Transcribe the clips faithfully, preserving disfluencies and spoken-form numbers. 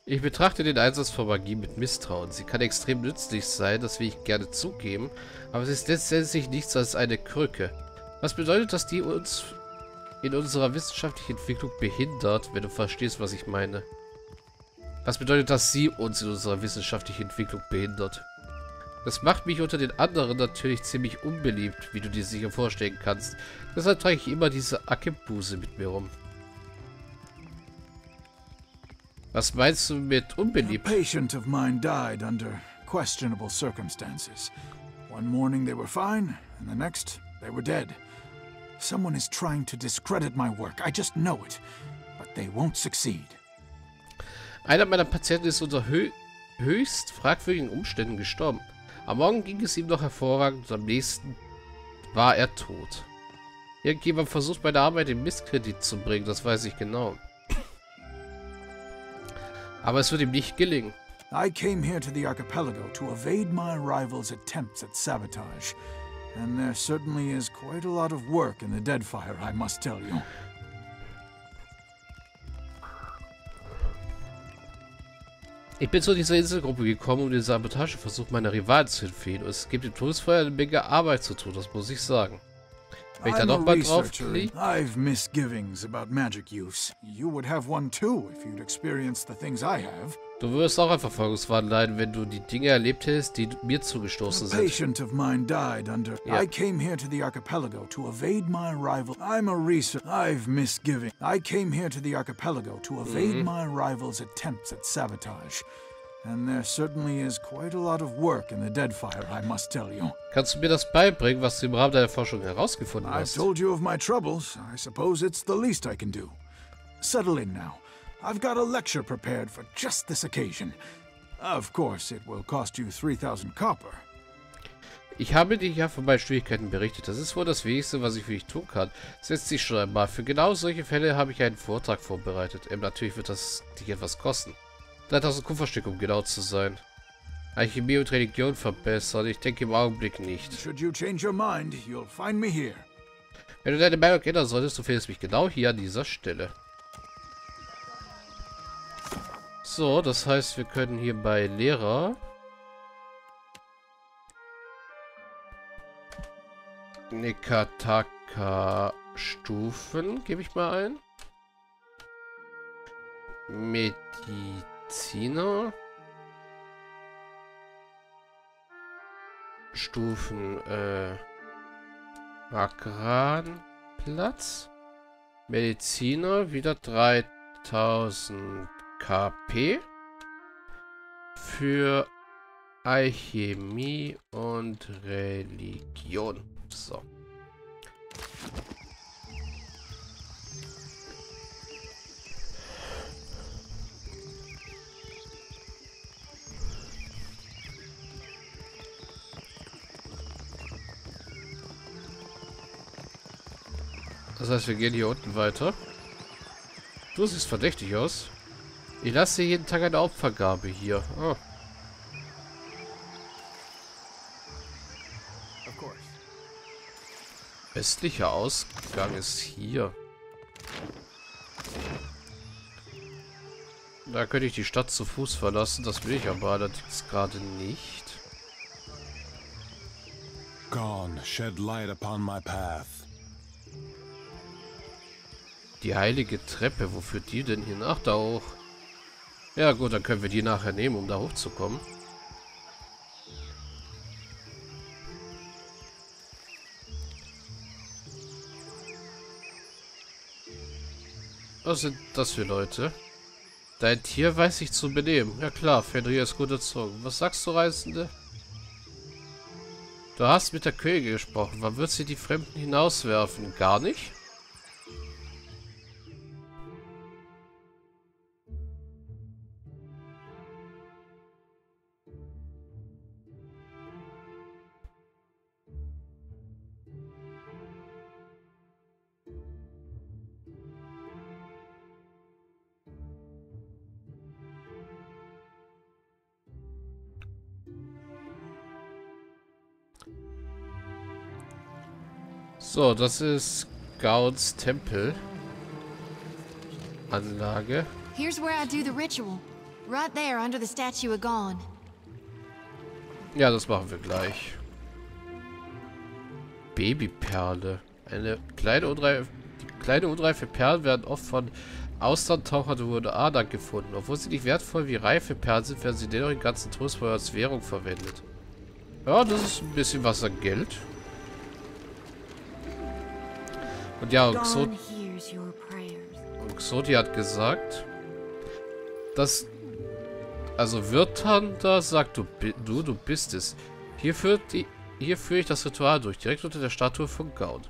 Ich betrachte den Einsatz von Magie mit Misstrauen. Sie kann extrem nützlich sein, das will ich gerne zugeben, aber es ist letztendlich nichts als eine Krücke. Was bedeutet, dass die uns in unserer wissenschaftlichen Entwicklung behindert, wenn du verstehst, was ich meine? Was bedeutet, dass sie uns in unserer wissenschaftlichen Entwicklung behindert? Das macht mich unter den anderen natürlich ziemlich unbeliebt, wie du dir sicher vorstellen kannst. Deshalb trage ich immer diese Akebuse mit mir rum. Was meinst du mit unbeliebt? A patient of mine died under questionable circumstances. One morning they were fine, and the next they were dead. Someone is trying to discredit my work. I just know it, but they won't succeed. Einer meiner Patienten ist unter hö höchst fragwürdigen Umständen gestorben. Am Morgen ging es ihm noch hervorragend und am nächsten war er tot. Irgendjemand versucht meine Arbeit in Misskredit zu bringen, das weiß ich genau. Aber es wird ihm nicht gelingen. I came here to the archipelago to evade my rival's attempts at sabotage. And there certainly is quite a lot of work in the Deadfire, I must tell you. Ich bin zu dieser Inselgruppe gekommen, um den Sabotageversuch meiner Rivalen zu entfehlen. Und es gibt im Todesfeuer eine Menge Arbeit zu tun, das muss ich sagen. Wenn ich da noch mal drauf klicke. I've misgivings about magic use. You would have one too if you'd experienced the things I have. Du würdest auch ein Verfolgungswahn leiden, wenn du die Dinge erlebt hättest, die mir zugestoßen sind. A patient of mine died under. Ja. I came here to the archipelago to evade my rival. I'm a researcher. I've misgivings. I came here to the archipelago to evade Mhm. my rival's attempts at sabotage. And there certainly is quite a lot of work in the Deadfire, I must tell you. Kannst du mir das beibringen, was du im Rahmen deiner Forschung herausgefunden I've hast? told you of my troubles. I suppose it's the least I can do. Settle in now. I've got a lecture prepared for just this occasion. Of course, it will cost you three thousand copper. Ich habe dir ja von meinen Schwierigkeiten berichtet. Das ist wohl das Wenigste, was ich für dich tun kann. Setz dich schon einmal. Für genau solche Fälle habe ich einen Vortrag vorbereitet. Ähm, natürlich wird das dich etwas kosten. dreitausend Kupferstück, um genau zu sein. Alchemie und Religion verbessern? Ich denke im Augenblick nicht. Should you change your mind, you'll find me here. Wenn du deine Meinung ändern solltest, du findest mich genau hier an dieser Stelle. So, das heißt, wir können hier bei Lehrer Nekataka Stufen, gebe ich mal ein. Mediziner Stufen äh, Agrarplatz. Mediziner wieder dreitausend K P für Alchemie und Religion. So. Das heißt, wir gehen hier unten weiter. Du siehst verdächtig aus. Ich lasse jeden Tag eine Opfergabe hier. Oh. Westlicher Ausgang ist hier. Da könnte ich die Stadt zu Fuß verlassen. Das will ich aber allerdings gerade nicht. Gone, shed light upon my path. Die heilige Treppe. Wo führt die denn hin? Ach, da hoch. Ja gut, dann können wir die nachher nehmen, um da hochzukommen. Was sind das für Leute? Dein Tier weiß sich zu benehmen. Ja klar, Fenrir ist gut erzogen. Was sagst du, Reisende? Du hast mit der Königin gesprochen. Wann wird sie die Fremden hinauswerfen? Gar nicht? So, das ist Gauds Tempel. Anlage. Here's where I do the ritual. Right there under the statue of Gon. Ja, das machen wir gleich. Babyperle. Eine kleine unreife, die kleine unreife Perlen werden oft von Auslandtauchern der U N A dann gefunden. Obwohl sie nicht wertvoll wie reife Perlen sind, werden sie dennoch im ganzen Trostfeuer als Währung verwendet. Ja, das ist ein bisschen was an Geld. Und ja, und Xoti, und Xoti hat gesagt, dass, also Wirtan da sagt, du, du, du bist es. Hier führt die, hier führe ich das Ritual durch, direkt unter der Statue von Gaun.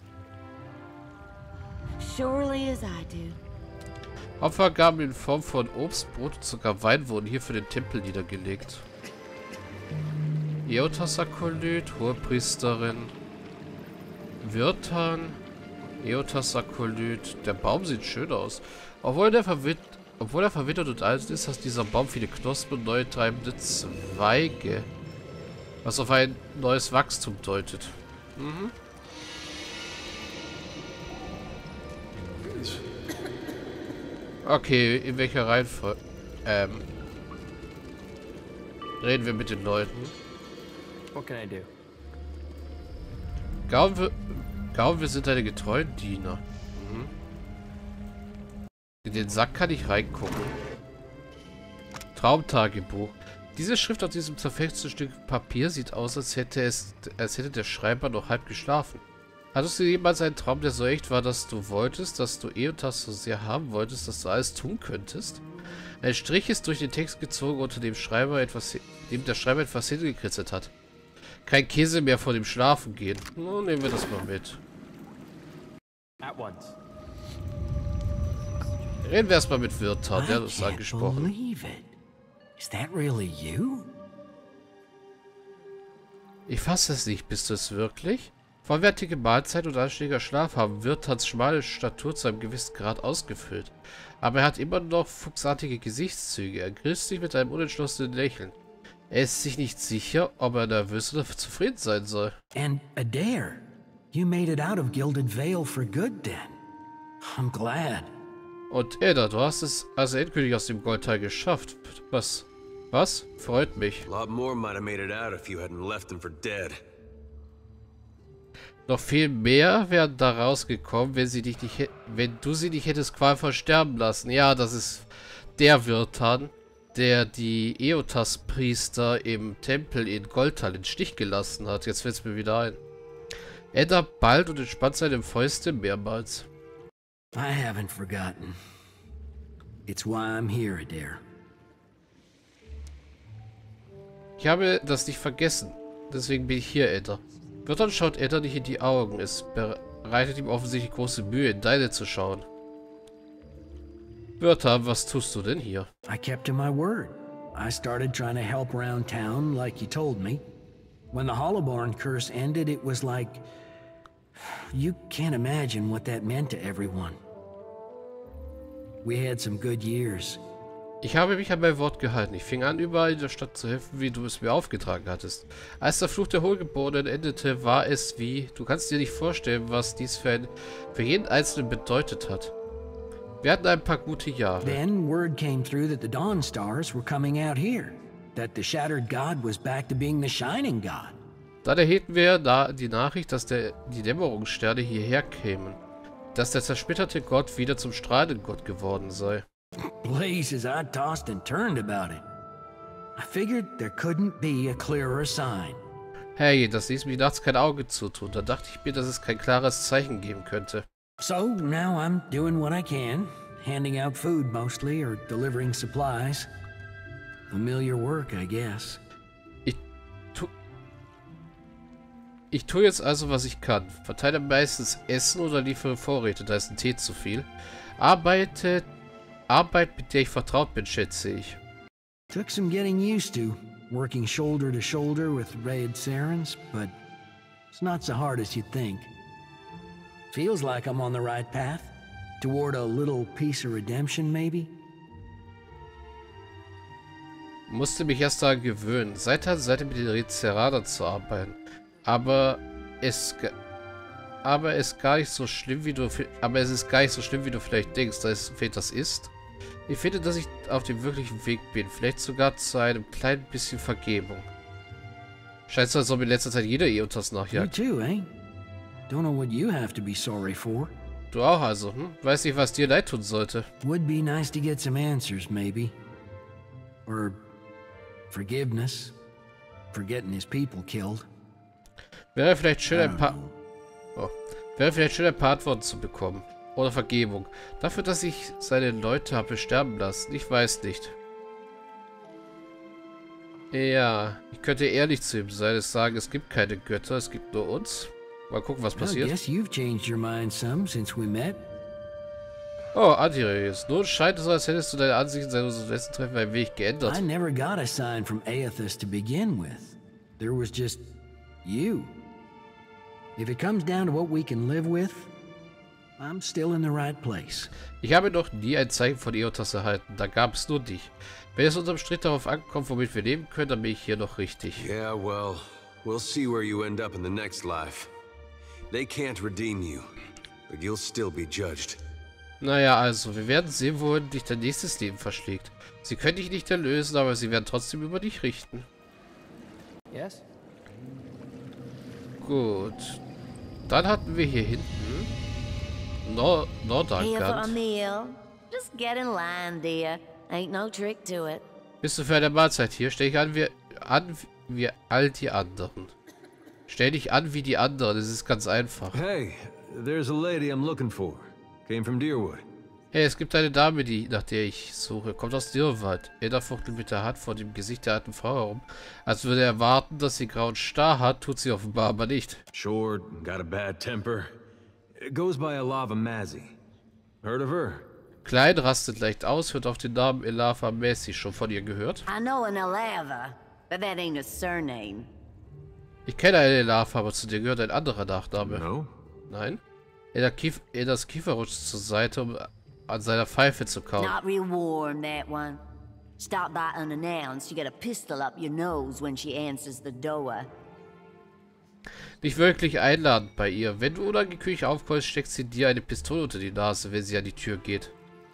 Surely as I do. Opfergaben in Form von Obst, Brot und sogar Wein wurden hier für den Tempel niedergelegt. Eotas-Akolyt, Hohepriesterin, Wirtan, Eotas-Akolyt. Der Baum sieht schön aus. Obwohl, der verwit Obwohl er verwittert und alt ist, hat dieser Baum viele Knospen und neue treibende Zweige. Was auf ein neues Wachstum deutet. Mhm. Okay, in welcher Reihenfolge? Ähm. Reden wir mit den Leuten. What can I do? Gaun, wir, Gaun, wir sind deine getreuen Diener. Mhm. In den Sack kann ich reingucken. Traumtagebuch. Diese Schrift auf diesem zerfetzten Stück Papier sieht aus, als hätte es, als hätte der Schreiber noch halb geschlafen. Hattest du jemals einen Traum, der so echt war, dass du wolltest, dass du Eotas so sehr haben wolltest, dass du alles tun könntest? Ein Strich ist durch den Text gezogen, unter dem Schreiber etwas, dem der Schreiber etwas hingekritzelt hat. Kein Käse mehr vor dem Schlafen gehen. Nun nehmen wir das mal mit. At once. Reden wir erstmal mit Wirtan, der hat uns angesprochen. Believe it. Is that really you? Ich fasse es nicht, bist du es wirklich? Vollwertige Mahlzeit und anständiger Schlaf haben Wirtans schmale Statur zu einem gewissen Grad ausgefüllt. Aber er hat immer noch fuchsartige Gesichtszüge. Er grüßt sich mit einem unentschlossenen Lächeln. Er ist sich nicht sicher, ob er nervös oder zufrieden sein soll. And Adair, you made it out of Gilded Vale for good then. I'm glad. Und Edda, du hast es also endgültig aus dem Goldteil geschafft. Was? Was? Freut mich. A lot more might have made it out if you hadn't left them for dead. Noch viel mehr wären da rausgekommen, wenn sie dich nicht, wenn du sie nicht hättest qualvoll sterben lassen. Ja, das ist der Wirtan, der die Eotas-Priester im Tempel in Goldtal in den Stich gelassen hat. Jetzt fällt es mir wieder ein. Edda ballt und entspannt seine Fäuste mehrmals. I haven't forgotten. It's why I'm here, Adair. Ich habe das nicht vergessen. Deswegen bin ich hier, Edda. Wirtan schaut Edda nicht in die Augen. Es bereitet ihm offensichtlich große Mühe, in deine zu schauen. Wirtan, was tust du denn hier? I kept to my word. I started trying to help around town like you told me. When the Hollowborn curse ended, it was like... You can't imagine what that meant to everyone. We had some good years. Ich habe mich an mein Wort gehalten. Ich fing an, überall in der Stadt zu helfen, wie du es mir aufgetragen hattest. Als der Fluch der Hohlgeborenen endete, war es wie... Du kannst dir nicht vorstellen, was dies für, ein, für jeden Einzelnen bedeutet hat. Wir hatten ein paar gute Jahre. Then word came through that the Dawn Stars were coming out here. That the Shattered God was back to being the Shining God. Dann erhielten wir da die Nachricht, dass der, die Dämmerungssterne hierher kämen. Dass der zersplitterte Gott wieder zum strahlenden Gott geworden sei. Blazes, I tossed and turned about it. I figured there couldn't be a clearer sign. Hey, das ließ mich nachts kein Auge zutun. Da dachte ich mir, dass es kein klares Zeichen geben könnte. So now I'm doing what I can. Handing out food mostly, or delivering supplies. Familiar work, I guess. Ich tu... Ich tue jetzt also, was ich kann. Verteile meistens Essen oder liefere Vorräte, da ist ein Tee zu viel. Arbeite... Arbeit, mit der ich vertraut bin, schätze ich. Took some getting used to, working shoulder to shoulder with Raid Sarens, but it's not so hard as you'd think. Feels like I'm on the right path, toward a little piece of redemption, maybe? Musste mich erst daran gewöhnen, Seite an Seite mit den Rizzeradern zu arbeiten. Aber es... Aber es gar nicht so schlimm, wie du... Aber es ist gar nicht so schlimm, wie du vielleicht denkst, dass es das ist. Ich finde, dass ich auf dem wirklichen Weg bin. Vielleicht sogar zu einem kleinen bisschen Vergebung. Scheint so, als ob in letzter Zeit jeder Eotas You nachjagt. too, eh? Don't know what you have to be sorry for. Du auch also, hm? Weiß nicht, was dir leid tun sollte. Would be nice to get some answers, maybe. Or forgiveness for getting his people killed. Wäre vielleicht schön, I ein don't paar... know. Oh. Wäre vielleicht schön, ein paar Antworten zu bekommen. Oder Vergebung. Dafür, dass ich seine Leute habe sterben lassen. Ich weiß nicht. Ja, ich könnte ehrlich zu ihm sein. Es sagen, es gibt keine Götter, es gibt nur uns. Mal gucken, was I passiert. guess you've changed your mind some since we met. Oh, Antirius. Nun scheint es so, als hättest du deine Ansichten seit unserem letzten Treffen ein wenig geändert. I never got a sign from Aethys to begin with. There was just you. If it comes down to what we can live with, I'm still in the right place. Ich habe noch nie ein Zeichen von Eotas erhalten. Da gab es nur dich. Wenn es unterm Strich darauf ankommt, womit wir leben können, dann bin ich hier noch richtig. Yeah, well, we'll see where you end up in the next life. They can't redeem you, but you'll still be judged. Naja, also, wir werden sehen, wohin dich dein nächstes Leben verschlägt. Sie können dich nicht erlösen, aber sie werden trotzdem über dich richten. Yes? Gut. Dann hatten wir hier hinten Nor Here for a Nordankant. meal? Just get in line, dear. Ain't no trick to it. Bist du für eine Mahlzeit hier? Stell dich an wie, an wie all die anderen. Stell dich an wie die anderen, es ist ganz einfach. Hey, there's a lady I'm looking for. Came from Deerwood. Hey, es gibt eine Dame, die nach der ich suche. Kommt aus Dirwald. Ada fuchtelt mit der Hand vor dem Gesicht der alten Frau herum. Als würde er erwarten, dass sie grauen Star hat, tut sie offenbar aber nicht. Short, got a bad temper. It goes by Alava Mazzy. Heard of her? Klein, rastet leicht aus, hört auf den Namen Elafa Messi. Schon von ihr gehört? I know an Alava, but that ain't a surname. Ich kenne eine Elafa, aber zu dir gehört ein anderer Nachname. No. Nein? Ada Kief Edas Kiefer rutscht zur Seite, um an seiner Pfeife zu kauen. Not real warm, that one. Stop by unannounced. You get a pistol up your nose when she answers the door. Nicht wirklich einladend bei ihr. Wenn du unangekündigt aufkommst, steckt sie dir eine Pistole unter die Nase, wenn sie an die Tür geht.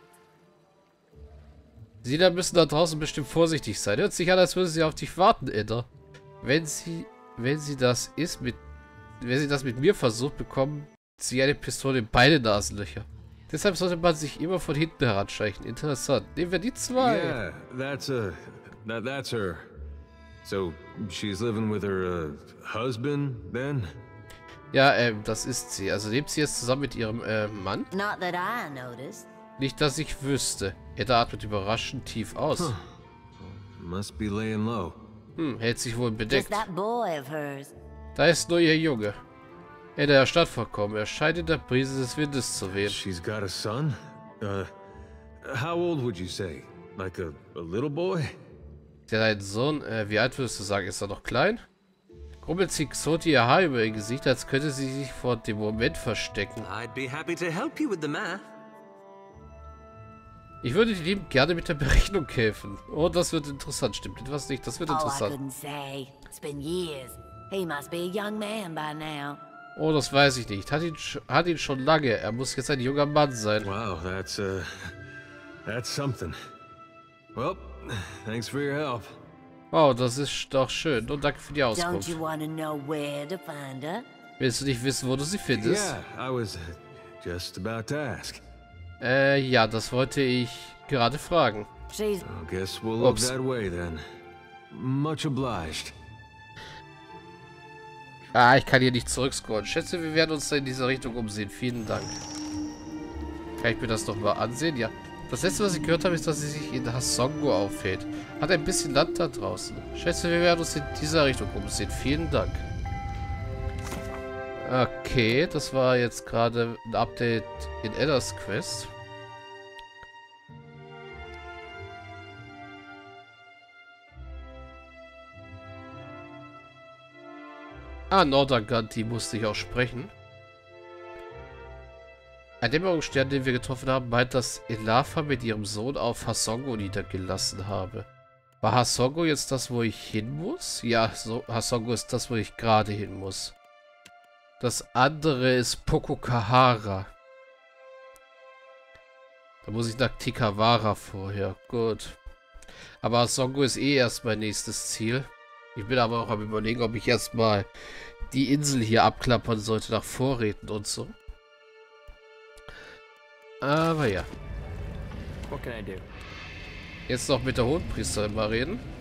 Sie da müssen da draußen bestimmt vorsichtig sein. Hört sich an, als würde sie auf dich warten, Ada. Wenn sie, wenn sie das ist mit, wenn sie das mit mir versucht, bekommen sie eine Pistole in beide Nasenlöcher. Deshalb sollte man sich immer von hinten heranschleichen. Interessant. Nehmen wir die zwei. Yeah, that's a... That, that's her. So, she's living with her uh, husband, then? Ja, ähm, das ist sie. Also lebt sie jetzt zusammen mit ihrem äh, Mann? Not that I noticed. Nicht, dass ich wüsste. Ada atmet überraschend tief aus. Must be laying low. Hm, hält sich wohl Just bedeckt. that boy of hers. Da ist nur ihr Junge. Ada erstarrt vollkommen. Er scheint in der Brise des Windes zu wehen. She's got a son? Uh, how old would you say? Like a, a little boy? Sie hat einen Sohn. Äh, wie alt würdest du sagen? Ist er noch klein? Grummelt zieht Xoti ihr Haar über ihr Gesicht, als könnte sie sich vor dem Moment verstecken. I'd be happy to help you with the math. Ich würde dir liebend gerne mit der Berechnung helfen. Oh, das wird interessant. Stimmt etwas nicht? Das wird Oh, I interessant. couldn't say. It's been years. He must be a young man by now. Oh, das weiß ich nicht. Hat ihn, sch- hat ihn schon lange. Er muss jetzt ein junger Mann sein. Wow, that's, uh... That's something. Well, thanks for your help. Wow, das ist doch schön. Und danke für die Don't Auskunft. you want to know where to find her? Willst du nicht wissen, wo du sie findest? Yeah, I was uh, just about to ask. Äh, ja, das wollte ich gerade fragen. She's I guess we'll look Oops. that way then. Much obliged. Ah, ich kann hier nicht zurückscrollen. Schätze, wir werden uns in dieser Richtung umsehen. Vielen Dank. Kann ich mir das noch mal ansehen? Ja. Das letzte, was ich gehört habe, ist, dass sie sich in Hasongo aufhält. Hat ein bisschen Land da draußen. Schätze, wir werden uns in dieser Richtung umsehen. Vielen Dank. Okay, das war jetzt gerade ein Update in Edders Quest. Ah, Nordankant, die musste ich auch sprechen. Ein Dämmerungsstern, den wir getroffen haben, meint, dass Elafa mit ihrem Sohn auf Hasongo niedergelassen habe. War Hasongo jetzt das, wo ich hin muss? Ja, so, Hasongo ist das, wo ich gerade hin muss. Das andere ist Pokokahara. Da muss ich nach Tikawara vorher. Gut. Aber Songo ist eh erst mein nächstes Ziel. Ich bin aber auch am Überlegen, ob ich erstmal die Insel hier abklappern sollte nach Vorräten und so. Aber ja. What can I do? Jetzt noch mit der Hohenpriesterin mal reden.